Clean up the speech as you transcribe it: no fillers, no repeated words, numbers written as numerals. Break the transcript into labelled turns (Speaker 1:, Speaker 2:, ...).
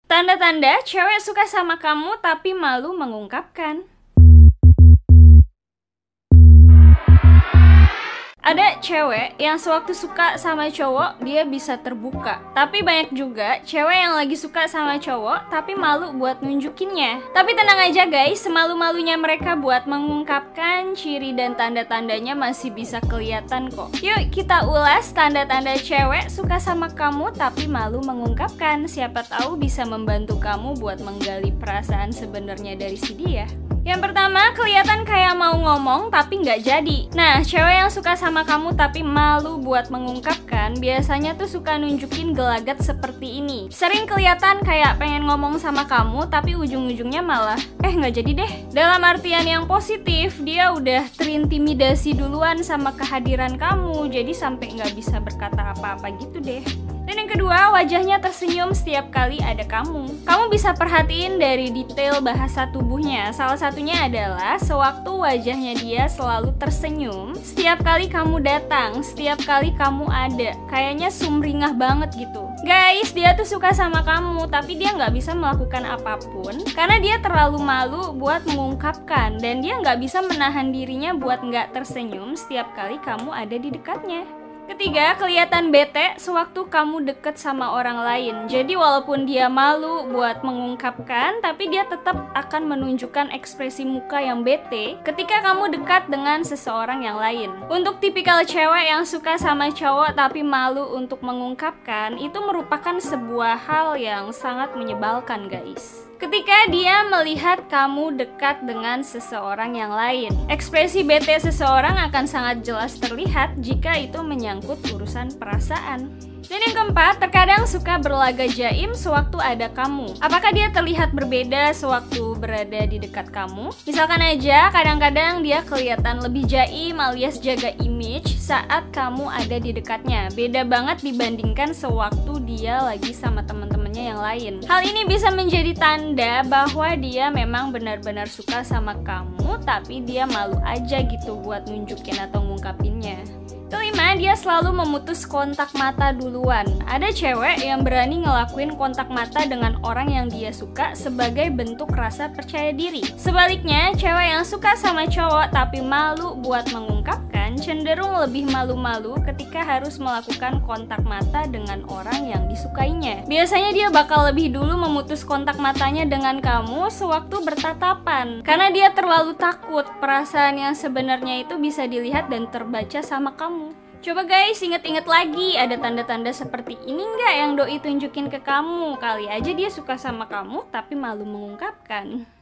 Speaker 1: Tanda-tanda cewek suka sama kamu tapi malu mengungkapkan. Ada cewek yang sewaktu suka sama cowok, dia bisa terbuka. Tapi banyak juga cewek yang lagi suka sama cowok, tapi malu buat nunjukinnya. Tapi tenang aja guys, semalu-malunya mereka buat mengungkapkan, ciri dan tanda-tandanya masih bisa kelihatan kok. Yuk kita ulas tanda-tanda cewek suka sama kamu tapi malu mengungkapkan. Siapa tahu bisa membantu kamu buat menggali perasaan sebenarnya dari si dia. Yang pertama, kelihatan kayak mau ngomong tapi nggak jadi. Nah, cewek yang suka sama kamu tapi malu buat mengungkapkan, biasanya tuh suka nunjukin gelagat seperti ini. Sering kelihatan kayak pengen ngomong sama kamu tapi ujung-ujungnya malah nggak jadi deh. Dalam artian yang positif, dia udah terintimidasi duluan sama kehadiran kamu, jadi sampai nggak bisa berkata apa-apa gitu deh. Dan yang kedua, wajahnya tersenyum setiap kali ada kamu. Kamu bisa perhatiin dari detail bahasa tubuhnya. Salah satunya adalah sewaktu wajahnya dia selalu tersenyum setiap kali kamu datang, setiap kali kamu ada. Kayaknya sumringah banget gitu. Guys, dia tuh suka sama kamu, tapi dia nggak bisa melakukan apapun karena dia terlalu malu buat mengungkapkan. Dan dia nggak bisa menahan dirinya buat nggak tersenyum setiap kali kamu ada di dekatnya. Ketiga, kelihatan bete sewaktu kamu deket sama orang lain. Jadi walaupun dia malu buat mengungkapkan, tapi dia tetap akan menunjukkan ekspresi muka yang bete ketika kamu dekat dengan seseorang yang lain. Untuk tipikal cewek yang suka sama cowok tapi malu untuk mengungkapkan, itu merupakan sebuah hal yang sangat menyebalkan guys. Ketika dia melihat kamu dekat dengan seseorang yang lain, ekspresi bete seseorang akan sangat jelas terlihat jika itu menyangkut urusan perasaan. Dan yang keempat, terkadang suka berlaga jaim sewaktu ada kamu. Apakah dia terlihat berbeda sewaktu berada di dekat kamu? Misalkan aja, kadang-kadang dia kelihatan lebih jaim alias jaga image saat kamu ada di dekatnya. Beda banget dibandingkan sewaktu dia lagi sama teman-temannya yang lain. Hal ini bisa menjadi tanda bahwa dia memang benar-benar suka sama kamu, tapi dia malu aja gitu buat nunjukin atau ngungkapinnya. Kelima, dia selalu memutus kontak mata duluan. Ada cewek yang berani ngelakuin kontak mata dengan orang yang dia suka sebagai bentuk rasa percaya diri. Sebaliknya, cewek yang suka sama cowok tapi malu buat mengungkapkan, cenderung lebih malu-malu ketika harus melakukan kontak mata dengan orang yang disukainya. Biasanya dia bakal lebih dulu memutus kontak matanya dengan kamu sewaktu bertatapan, karena dia terlalu takut perasaan yang sebenarnya itu bisa dilihat dan terbaca sama kamu. Coba guys, inget-inget lagi, ada tanda-tanda seperti ini nggak yang doi tunjukin ke kamu? Kali aja dia suka sama kamu tapi malu mengungkapkan.